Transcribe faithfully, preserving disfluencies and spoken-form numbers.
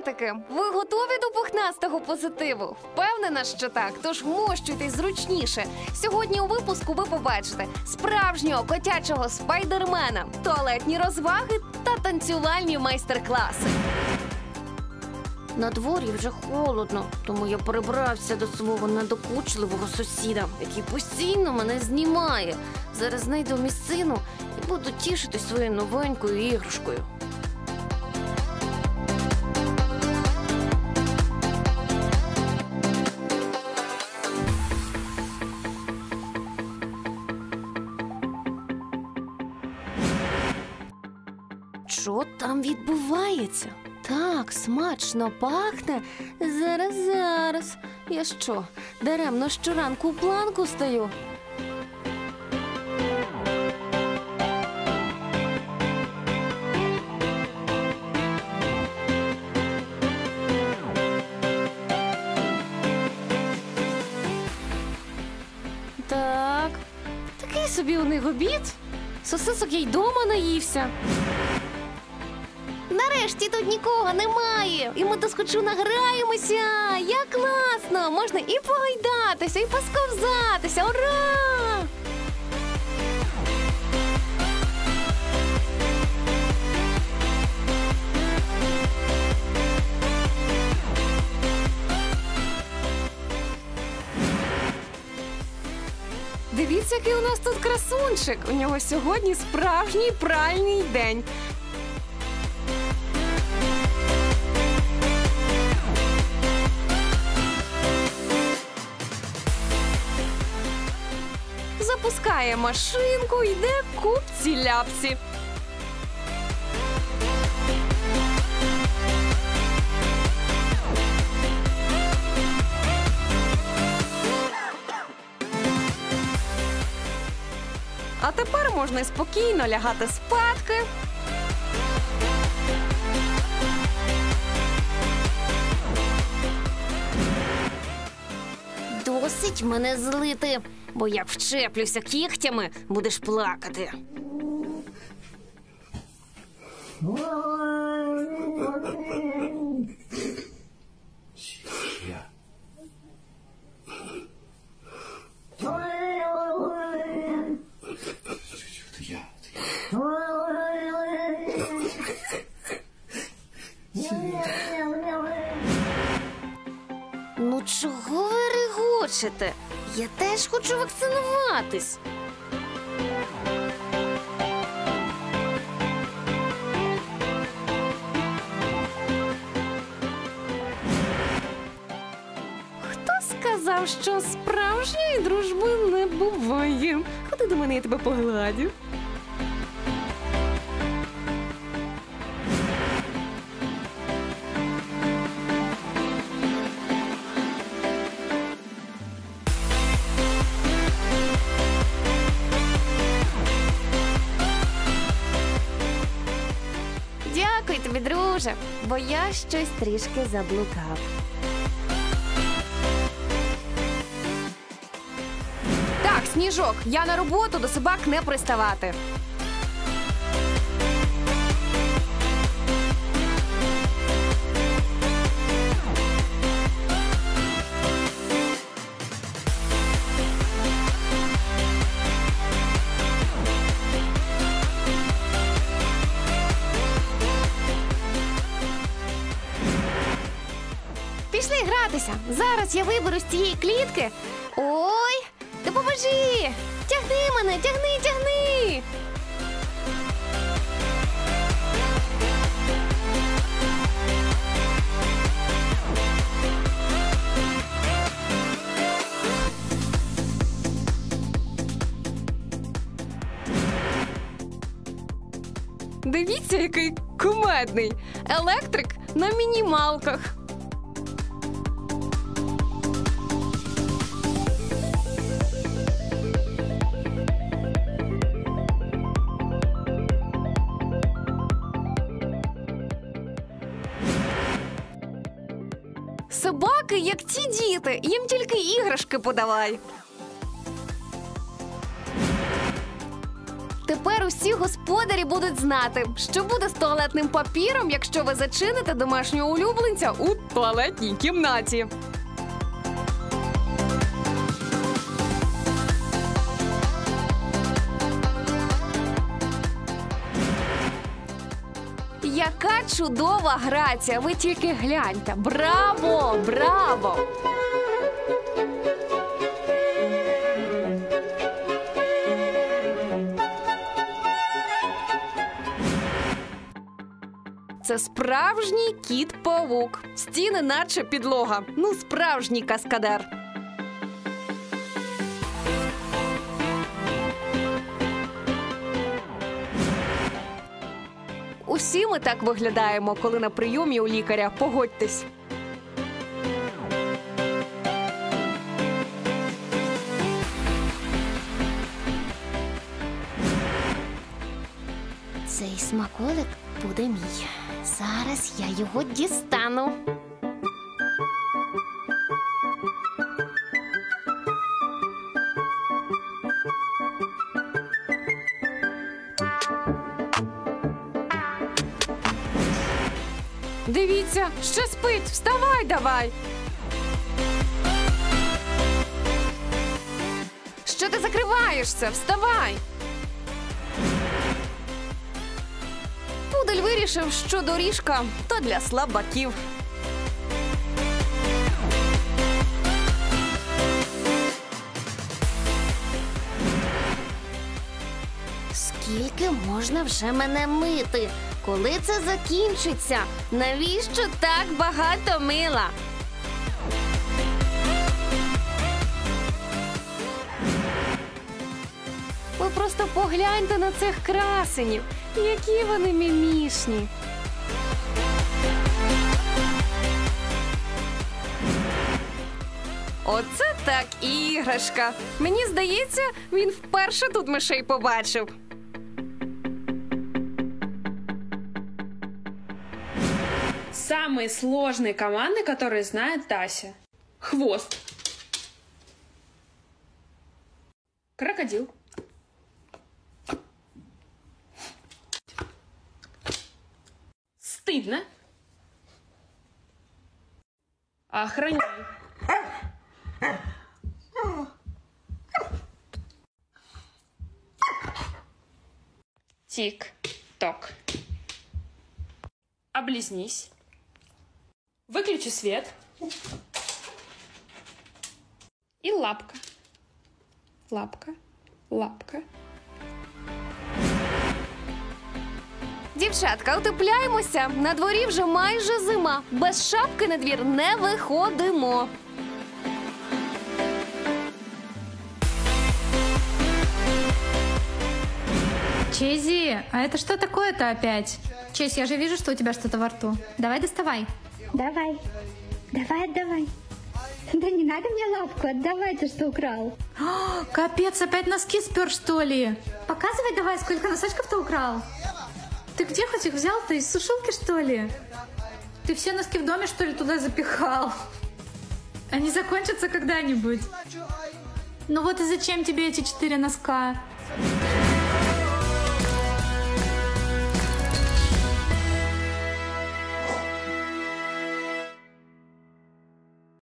Привітики! Ви готові до пухнастого позитиву? Впевнена, що так, тож вмощуйтесь зручніше. Сьогодні у випуску ви побачите справжнього котячого спайдермена, туалетні розваги та танцювальні майстер-класи. На дворі вже холодно, тому я перебрався до свого надокучливого сусіда, який постійно мене знімає. Зараз знайду місцину і буду тішитись своєю новенькою іграшкою. Що там відбувається? Так, смачно пахне. Зараз, зараз. Я що, даремно щоранку в планку стаю? Так, такий собі у них обід. Сосисок я й дома наївся. Нарешті тут нікого немає, і ми досхочу награємося. Як класно! Можна і погойдатися, і посковзатися. Ура! Дивіться, який у нас тут красунчик. У нього сьогодні справжній пральний день. Запускає машинку, йде купці-ляпці. А тепер можна й спокійно лягати спадки. Досить мене злити, бо як вчеплюся кігтями, будеш плакати. Ну чого ви регочете? Я теж хочу вакцинуватись. Хто сказав, що справжньої дружби не буває? Ходи до мене, я тебе погладю. Дякую тобі, друже, бо я щось трішки заблукав. Так, Сніжок, я на роботу, до собак не приставати. Пішли гратися. Зараз я виберу з цієї клітки. Ой, допоможи! Тягни мене, тягни, тягни! Дивіться, який кумедний. Електрик на мінімалках. Собаки, як ті діти, їм тільки іграшки подавай. Тепер усі господарі будуть знати, що буде з туалетним папіром, якщо ви зачините домашнього улюбленця у туалетній кімнаті. Яка чудова грація! Ви тільки гляньте! Браво! Браво! Це справжній кіт-павук. Стіни наче підлога. Ну, справжній каскадер. Усі ми так виглядаємо, коли на прийомі у лікаря. Погодьтесь. Цей смаколик буде мій. Зараз я його дістану. Дивіться, ще спить. Вставай давай. Що ти закриваєшся? Вставай. Пудель вирішив, що доріжка – то для слабаків. Скільки можна вже мене мити? Коли це закінчиться? Навіщо так багато мила? Ви просто погляньте на цих красенів. Які вони мімішні. Оце так іграшка. Мені здається, він вперше тут мишей побачив. Самые сложные команды, которые знает Тася. Хвост. Крокодил. Стыдно. Охраняй. Тик-ток. Облизнись. Выключи свет. И лапка. Лапка. Лапка. Дівчатка, утепляємося. На дворі вже майже зима. Без шапки на двір не виходимо. Чези, а это что такое-то опять? Честь, я же вижу, что у тебя что-то во рту. Давай доставай. Давай, давай, отдавай. Да не надо мне лапку, отдавай то, что украл. О, капец, опять носки спер, что ли? Показывай давай, сколько носочков ты украл. Ты где хоть их взял-то? Из сушилки, что ли? Ты все носки в доме, что ли, туда запихал? Они закончатся когда-нибудь. Ну вот и зачем тебе эти четыре носка?